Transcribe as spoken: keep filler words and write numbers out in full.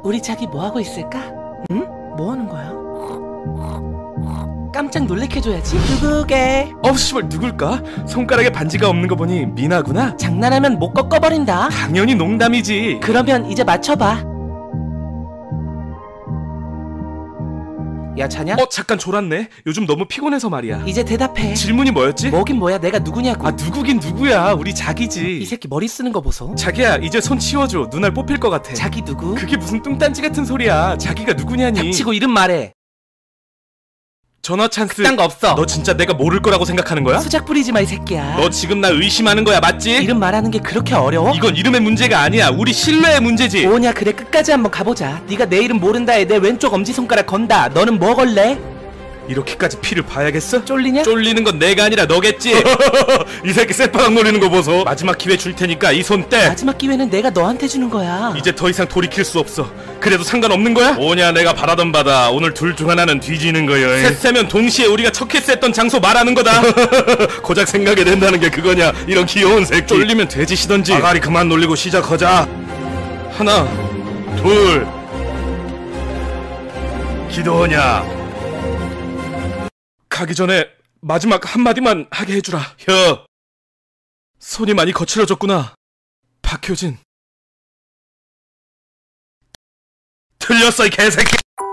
우리 자기 뭐하고 있을까? 응? 뭐하는 거야? 깜짝 놀래켜줘야지. 누구게? 어 씨발 누굴까? 손가락에 반지가 없는 거 보니 미나구나? 장난하면 못 꺾어버린다. 당연히 농담이지. 그러면 이제 맞춰봐. 야 자냐? 어 잠깐 졸았네. 요즘 너무 피곤해서 말이야. 이제 대답해. 질문이 뭐였지? 뭐긴 뭐야, 내가 누구냐고. 아 누구긴 누구야. 우리 자기지. 이 새끼 머리 쓰는 거 보소. 자기야 이제 손 치워줘. 눈알 뽑힐 것 같아. 자기 누구? 그게 무슨 뚱딴지 같은 소리야. 자기가 누구냐니. 닥치고 이름 말해. 전화 찬스. 그딴 거 없어. 너 진짜 내가 모를 거라고 생각하는 거야? 수작 부리지 마 이 새끼야. 너 지금 나 의심하는 거야 맞지? 이름 말하는 게 그렇게 어려워? 이건 이름의 문제가 아니야. 우리 신뢰의 문제지. 뭐냐, 그래 끝까지 한번 가보자. 네가 내 이름 모른다에 내 왼쪽 엄지손가락 건다. 너는 뭐 걸래? 이렇게까지 피를 봐야겠어? 쫄리냐? 쫄리는 건 내가 아니라 너겠지. 이 새끼 쌔바닥 노리는 거 보소. 마지막 기회 줄 테니까 이 손 떼. 마지막 기회는 내가 너한테 주는 거야. 이제 더 이상 돌이킬 수 없어. 그래도 상관없는 거야? 뭐냐 내가 바라던 바다. 오늘 둘 중 하나는 뒤지는 거여. 셋 세면 동시에 우리가 첫 키스했던 장소 말하는 거다. 고작 생각이 된다는 게 그거냐. 이런 귀여운 새끼. 쫄리면 돼지시던지. 아가리 그만 놀리고 시작하자. 하나 둘. 기도하냐. 가기 전에 마지막 한마디만 하게 해주라. 혀. 손이 많이 거칠어졌구나. 박효진. 틀렸어 이 개새끼.